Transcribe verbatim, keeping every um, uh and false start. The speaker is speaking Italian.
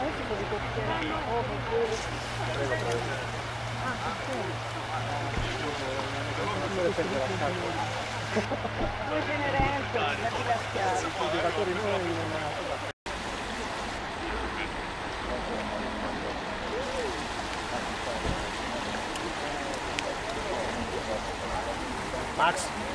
Due Cenerentola, la filaschiata. I giocatori noi non... Max.